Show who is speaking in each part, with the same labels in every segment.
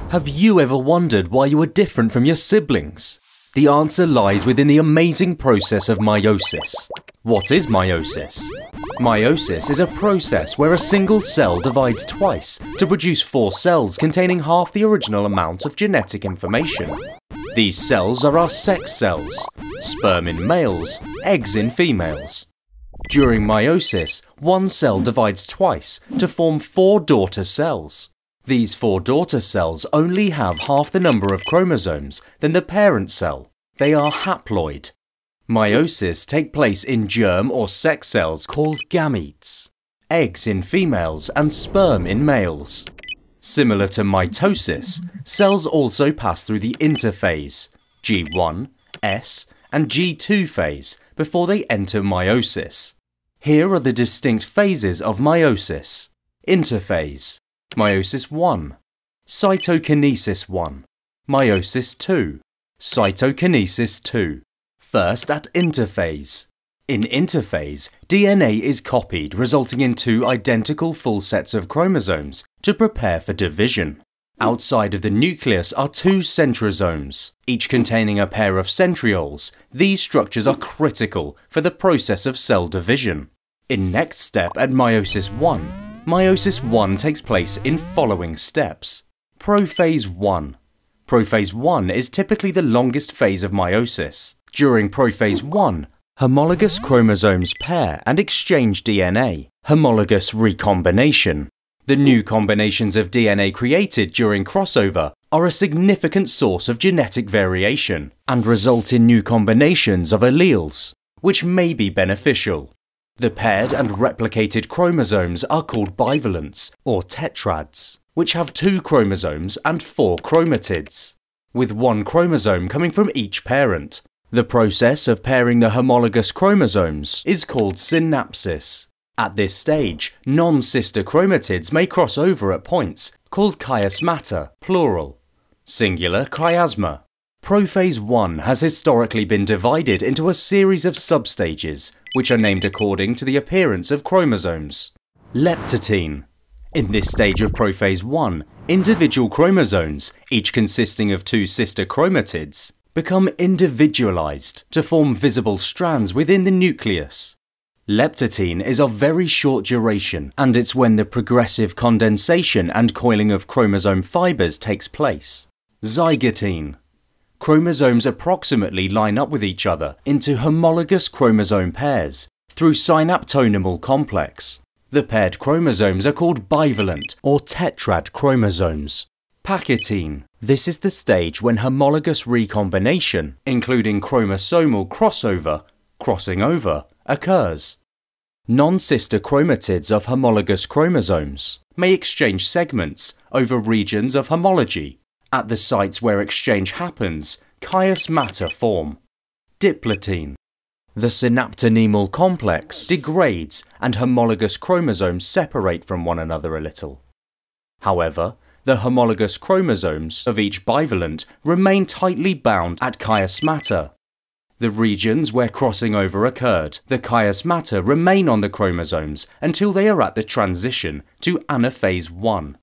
Speaker 1: Have you ever wondered why you are different from your siblings? The answer lies within the amazing process of meiosis. What is meiosis? Meiosis is a process where a single cell divides twice to produce 4 cells containing half the original amount of genetic information. These cells are our sex cells, sperm in males, eggs in females. During meiosis, one cell divides twice to form 4 daughter cells. These 4 daughter cells only have half the number of chromosomes than the parent cell. They are haploid. Meiosis takes place in germ or sex cells called gametes, eggs in females and sperm in males. Similar to mitosis, cells also pass through the interphase, G1, S, and G2 phase before they enter meiosis. Here are the distinct phases of meiosis. Interphase, meiosis 1, cytokinesis 1, meiosis 2, cytokinesis 2. First at interphase. In interphase, DNA is copied, resulting in 2 identical full sets of chromosomes to prepare for division. Outside of the nucleus are 2 centrosomes, each containing a pair of centrioles. These structures are critical for the process of cell division. In next step at meiosis 1, meiosis 1 takes place in following steps. Prophase 1. Prophase 1 is typically the longest phase of meiosis. During prophase 1, homologous chromosomes pair and exchange DNA, homologous recombination. The new combinations of DNA created during crossover are a significant source of genetic variation and result in new combinations of alleles, which may be beneficial. The paired and replicated chromosomes are called bivalents or tetrads, which have 2 chromosomes and 4 chromatids, with 1 chromosome coming from each parent. The process of pairing the homologous chromosomes is called synapsis. At this stage, non-sister chromatids may cross over at points called chiasmata, plural, singular chiasma. Prophase 1 has historically been divided into a series of substages, which are named according to the appearance of chromosomes. Leptotene. In this stage of prophase 1, individual chromosomes, each consisting of 2 sister chromatids, become individualized to form visible strands within the nucleus. Leptotene is of very short duration, and it's when the progressive condensation and coiling of chromosome fibers takes place. Zygotene. Chromosomes approximately line up with each other into homologous chromosome pairs through synaptonymal complex. The paired chromosomes are called bivalent or tetrad chromosomes. Pachytene. This is the stage when homologous recombination, including chromosomal crossover, crossing over, occurs. Non-sister chromatids of homologous chromosomes may exchange segments over regions of homology. At the sites where exchange happens, chiasmata form. Diplotene. The synaptonymal complex degrades and homologous chromosomes separate from one another a little. However, the homologous chromosomes of each bivalent remain tightly bound at chiasmata. The regions where crossing over occurred, the chiasmata remain on the chromosomes until they are at the transition to Anaphase 1.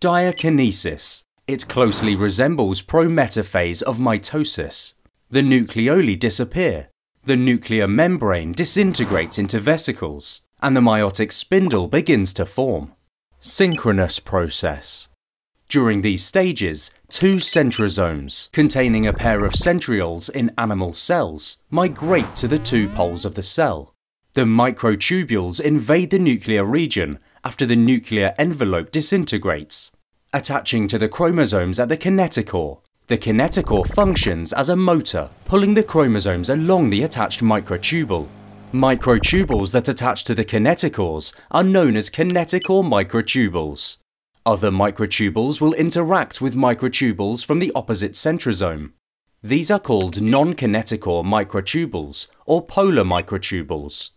Speaker 1: Diakinesis. It closely resembles pro-metaphase of mitosis. The nucleoli disappear, the nuclear membrane disintegrates into vesicles, and the meiotic spindle begins to form. Synchronous process. During these stages, 2 centrosomes, containing a pair of centrioles in animal cells, migrate to the 2 poles of the cell. The microtubules invade the nuclear region after the nuclear envelope disintegrates, attaching to the chromosomes at the kinetochore. The kinetochore functions as a motor, pulling the chromosomes along the attached microtubule. Microtubules that attach to the kinetochores are known as kinetochore microtubules. Other microtubules will interact with microtubules from the opposite centrosome. These are called non-kinetochore microtubules or polar microtubules.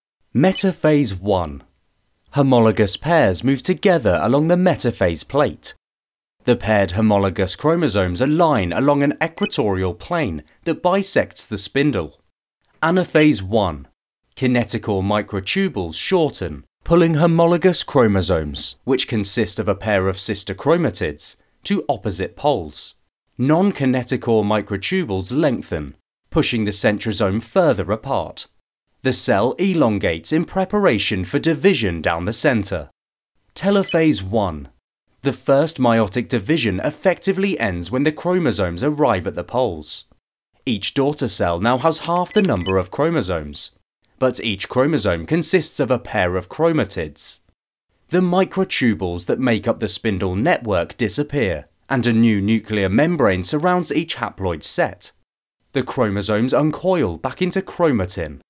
Speaker 1: Metaphase 1. Homologous pairs move together along the metaphase plate. The paired homologous chromosomes align along an equatorial plane that bisects the spindle. Anaphase 1. Kinetochore microtubules shorten, pulling homologous chromosomes, which consist of a pair of sister chromatids, to opposite poles. Non-kinetochore microtubules lengthen, pushing the centrosome further apart. The cell elongates in preparation for division down the center. Telophase 1. The first meiotic division effectively ends when the chromosomes arrive at the poles. Each daughter cell now has half the number of chromosomes, but each chromosome consists of a pair of chromatids. The microtubules that make up the spindle network disappear, and a new nuclear membrane surrounds each haploid set. The chromosomes uncoil back into chromatin.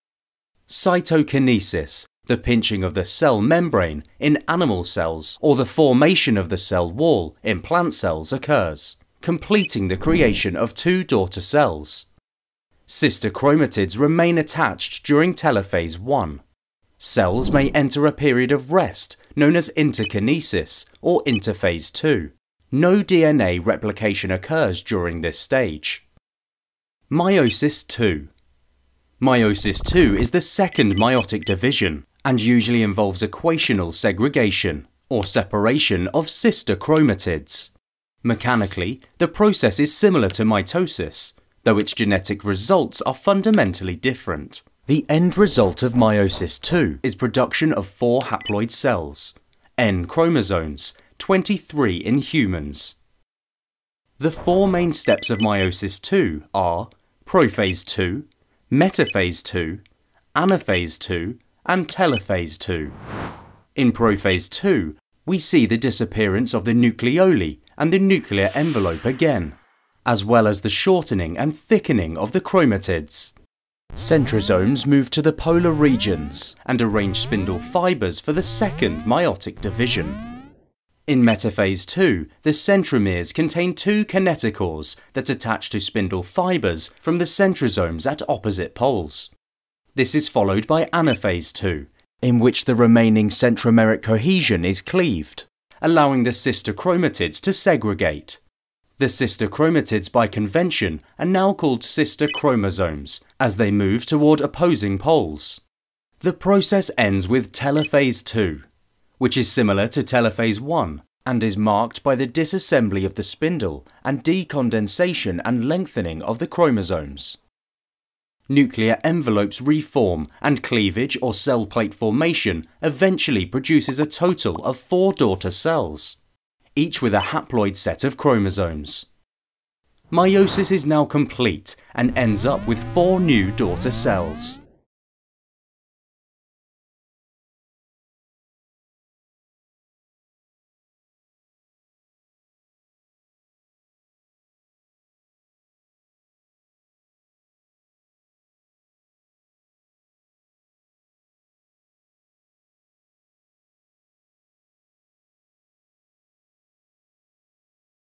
Speaker 1: Cytokinesis, the pinching of the cell membrane in animal cells or the formation of the cell wall in plant cells occurs, completing the creation of two daughter cells. Sister chromatids remain attached during telophase 1. Cells may enter a period of rest known as interkinesis or interphase 2. No DNA replication occurs during this stage. Meiosis 2. Meiosis 2 is the second meiotic division and usually involves equational segregation or separation of sister chromatids. Mechanically, the process is similar to mitosis, though its genetic results are fundamentally different. The end result of meiosis 2 is production of 4 haploid cells, N chromosomes, 23 in humans. The 4 main steps of meiosis 2 are Prophase 2, Metaphase 2, Anaphase 2, and Telophase 2. In Prophase 2, we see the disappearance of the nucleoli and the nuclear envelope again, as well as the shortening and thickening of the chromatids. Centrosomes move to the polar regions and arrange spindle fibers for the second meiotic division. In Metaphase 2, the centromeres contain 2 kinetochores that attach to spindle fibers from the centrosomes at opposite poles. This is followed by Anaphase 2, in which the remaining centromeric cohesion is cleaved, allowing the sister chromatids to segregate. The sister chromatids by convention are now called sister chromosomes as they move toward opposing poles. The process ends with Telophase 2, which is similar to Telophase 1 and is marked by the disassembly of the spindle and decondensation and lengthening of the chromosomes. Nuclear envelopes reform and cleavage or cell plate formation eventually produces a total of 4 daughter cells, each with a haploid set of chromosomes. Meiosis is now complete and ends up with 4 new daughter cells.